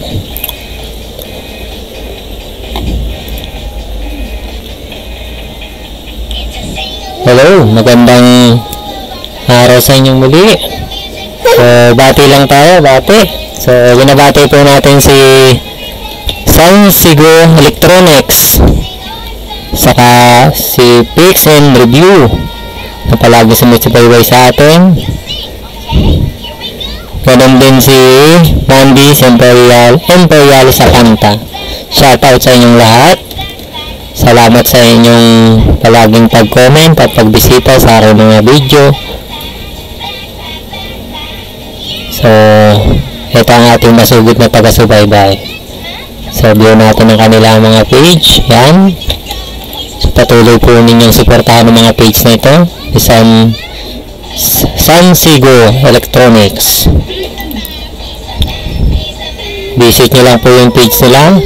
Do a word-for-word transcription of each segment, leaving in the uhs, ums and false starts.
Hello, magandang araw sa inyong muli. So, bati lang tayo, bati. So, binabati po natin si Sansigo Electronics, saka si Pix and Review na palagi sumisipayway sa atin. Ganon din si Mandy's Imperial, Imperial sa kanta. Shoutout sa inyong lahat. Salamat sa inyong palaging pag-comment at pagbisita sa aking mga video. So, ito ang ating masugid na taga-subaybay. So, view natin ang kanilang mga page. Yan. So, patuloy po ninyong suportahan ang mga page na ito. Isang Sansigo Electronics. Visit nyo lang po yung page nila.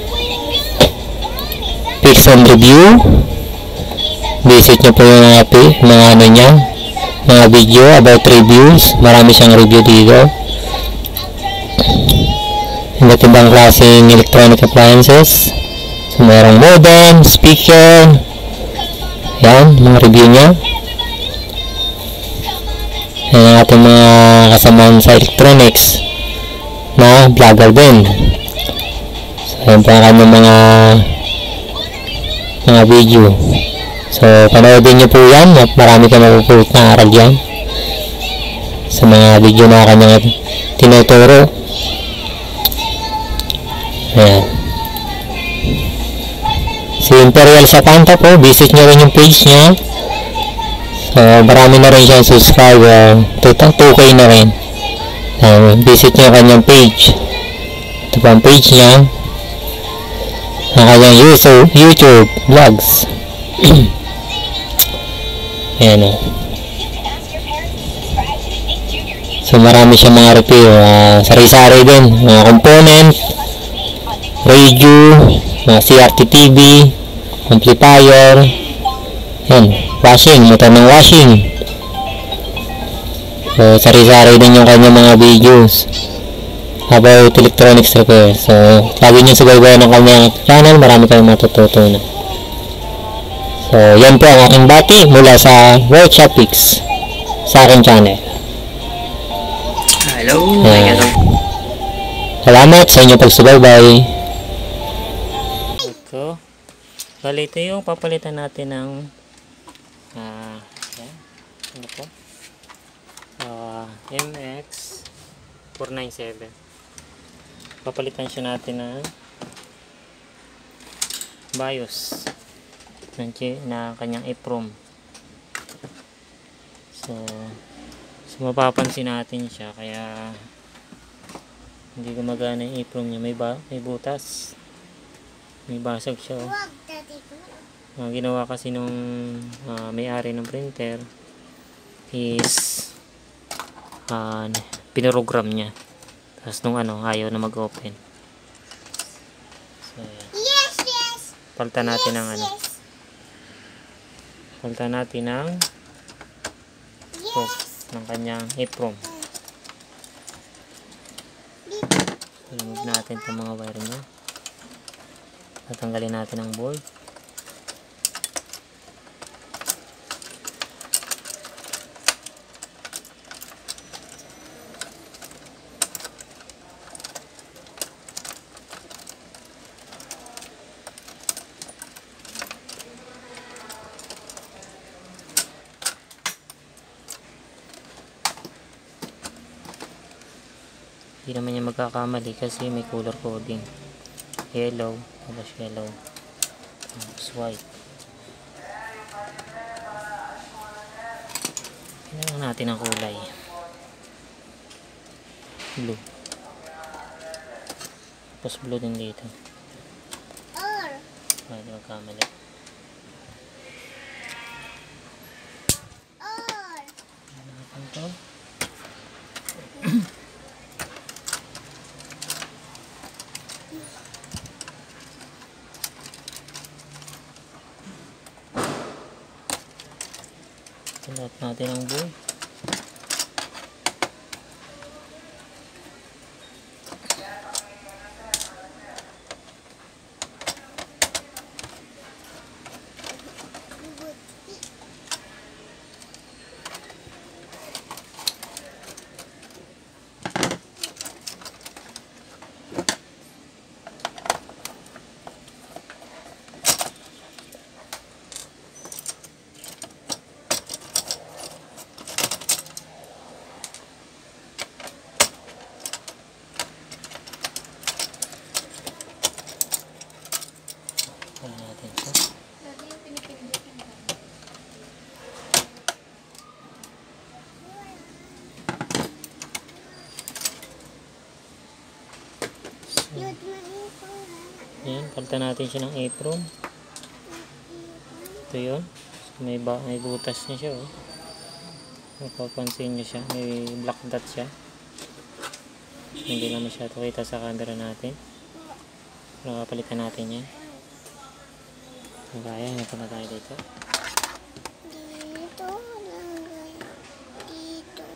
Pix and Review. Visit nyo po yung mga, mga ano niya, mga video about reviews. Marami siyang review dito. Iba't ibang klaseng electronic appliances. So, mayroong modem, speaker. Yan, mga review niya. Yan ang ating mga kasamaan sa electronics na vlogger din. So, yan po ang kanyang mga mga video. So, panoodin nyo po yan at marami ka mapupulot na aral yan sa mga video na kanyang tinuturo. Ayan. Si Imperial sa kanta po, visit nyo rin yung page nya. So, marami na rin siyang subscriber. two K na rin. Ayan. Visit nyo kanyang page. Ito po ang page nya. Ang kanyang YouTube, YouTube vlogs. Ayan o. So, marami siyang mga review. Uh, sari-sari din. Mga component, radio, mga C R T T V, amplifier. Ayan. Washing. Motor ng washing. So, sari-sari din yung kanyang mga videos about electronics repair. So, lagi nyo subaybayan ng kanyang channel. Marami kayong matututunan. So, yan po ang aking bati mula sa Workshop Pix sa aking channel. Hello. Ayan. Salamat sa inyong pagsubaybay. So, bali ito yung papalitan natin ng ah, uh, ano po? Uh, M X four ninety-seven. Papalitan siya natin ng BIOS na kanyang EEPROM. So, so mapapansin natin siya kaya hindi gumagana yung EEPROM niya. May, ba, may butas, may basag siya. Uh, ginawa kasi nung uh, may-ari ng printer is uh, pinoprogram niya. Tapos nung ano, ayaw na mag-open. So, yes, yes. Palitan natin yes, ng ano. Yes. Palitan natin ng yes. ng kanyang EEPROM. So, remove natin itong mga wire niya. Tatanggalin natin ang board. Hindi naman niya magkakamali kasi may color coding. Yellow, tapos yellow, tapos white. Kailangan natin ang kulay. Blue. Tapos blue din dito. Hindi magkamali. Natin to. Sunod natin ang board. natin ito. Ayan, palitan natin siya ng apron. Ito yun. So, may, ba may butas niya siya. Oh. Mapapansin nyo siya. May black dot siya. Hindi na masyado kita sa camera natin. Pero kapalitan natin yan. So, kaya, hindi pa na tayo dito. Dito lang kayo. Dito.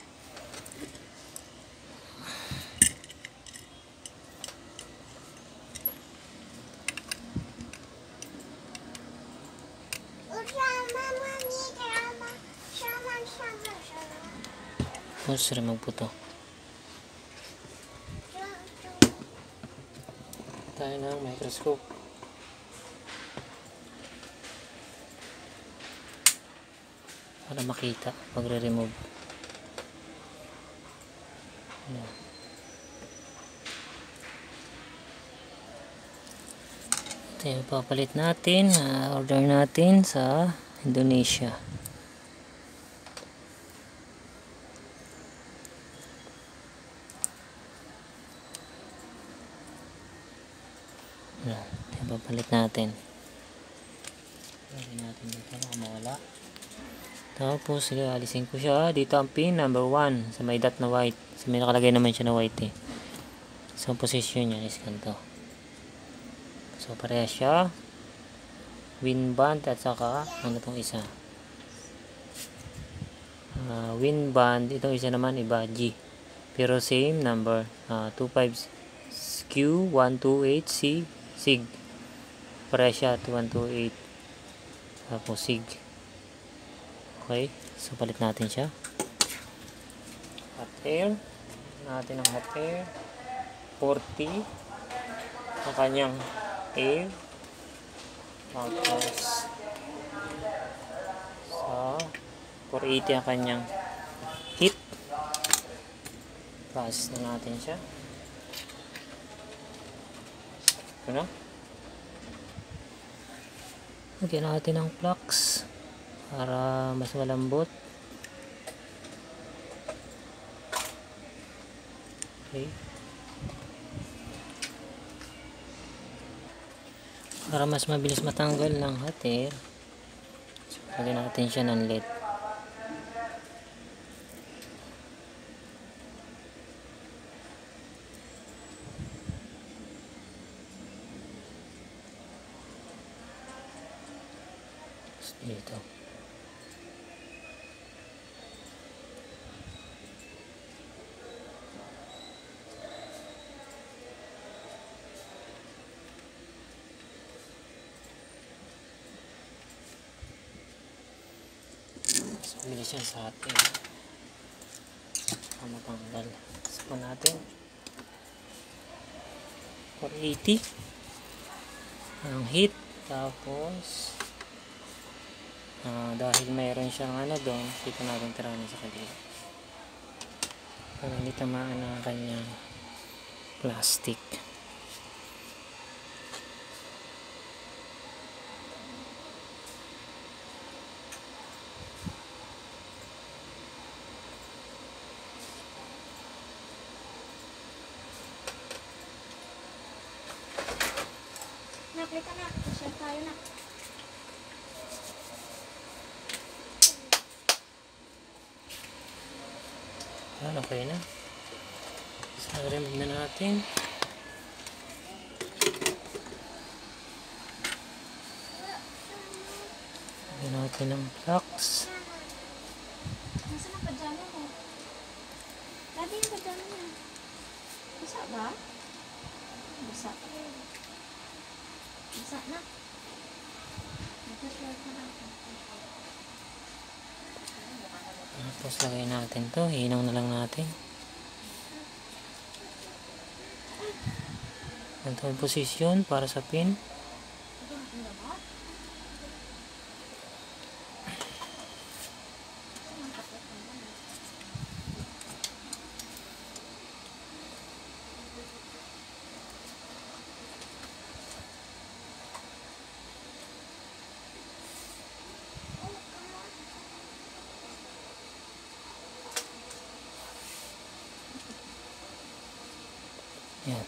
Tapos remove po ito. Tayo ng microscope. Para makita pag re-remove. Ayan. Ito yung papalit natin. Uh, order natin sa Indonesia. Ayan. Ito yung papalit natin. Lagyan natin dito. Baka mawala. Tapos, alisin ko siya. Dito ang pin, number one. Sa may dot na white. So, may nakalagay naman siya na white eh. So, position niya is ganito. So, pareha siya. Win band at saka, ano itong isa? Uh, win band. Itong isa naman, iba, G. Pero same number. Uh, two five Q one two eight C. Sig. Pareha siya, two one two eight. Tapos, Sig. Okay, so palit natin siya. Hot air. Natin ang hot air. forty. Ang kanyang air. Tapos sa four eighty ang kanyang heat. Process na natin siya. Ito na. Lagyan natin ang flux para mas malambot. Okay. Para mas mabilis matanggal ng hot air, so, lagyan natin siya ng L E D. Dito. Bilis yan sa atin. Para matanggal. Sapa natin. four eighty. Ang heat. Tapos uh, dahil mayroon siyang ano doon, dito natin tiranin sa kanila. Para hindi tamaan ang kanyang plastic. Naklita na. Share tayo na. Ayan, okay na. So, remove na natin. Lagyan natin ng flux. Nasaan ang pajama mo? Dati yung pajama niya. Basa ba? Basa. Basa na. Nag-share ka na. Tapos lagay natin to. Hinaw na lang natin. Ito ang posisyon para sa pin. Yan.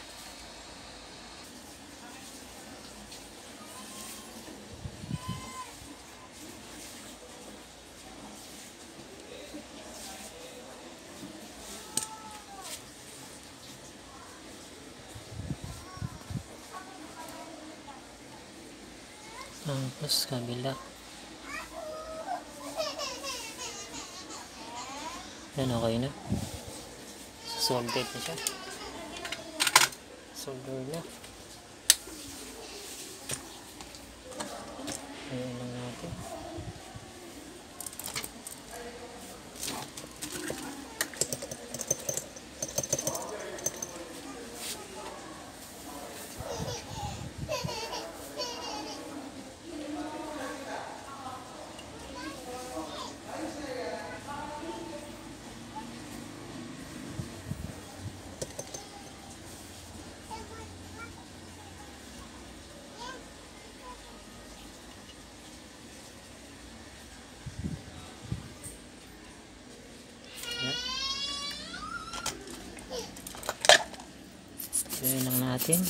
Tapos kabila. Yan, okay na. Soldered na siya. Solder na. Ayan lang natin. Ayan lang natin.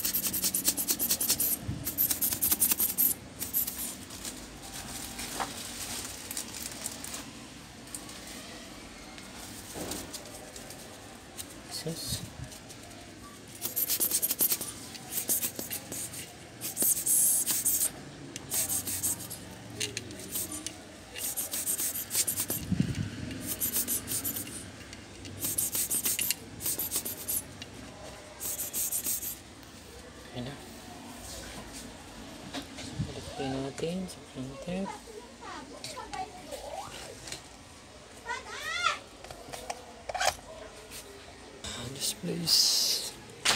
Sus. Ayan na. Balik natin sa printer. This place.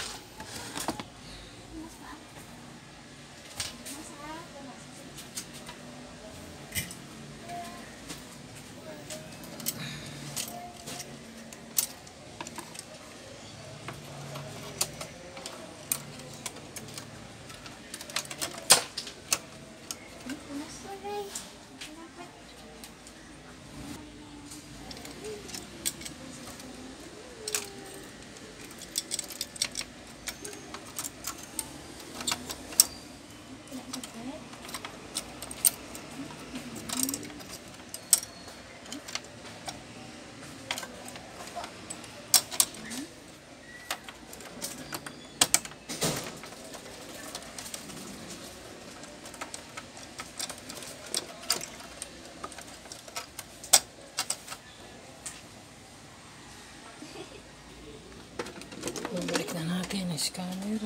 Balik na natin ang scanner.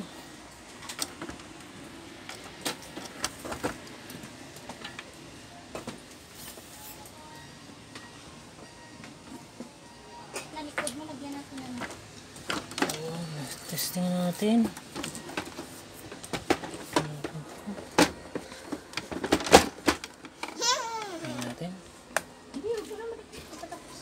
Nalikod mo, lagyan natin ng Ayan, testing natin. Ayan natin. hindi, huwag mo na malikod pagkatapos.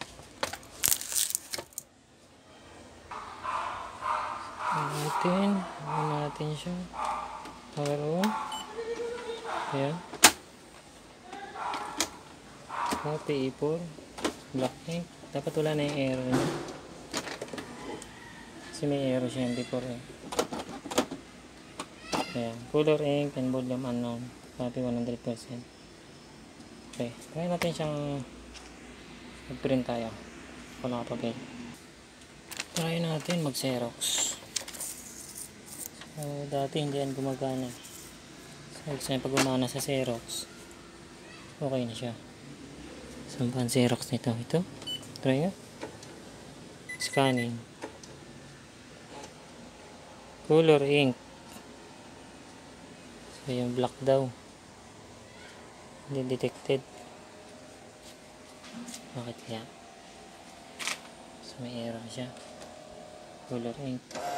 Ayan natin. Ayan natin siya. Power on. Ayan. So, P E four. Black ink. Dapat wala na yung error niya. Kasi may error siya yung before eh. Ayan. Color ink and volume unknown. Copy one hundred percent. Okay. Try natin siyang mag-print tayo. Kung nakapapel. Try natin mag-Xerox. So, dati hindi yan gumagana. So, kasi pag gumana sa Xerox, okay na siya. Saan pa ang Xerox nito? Ito. Try nga. Scanning. Color ink. So, yung black daw. Hindi detected. Bakit kaya? So, may error siya. Color ink.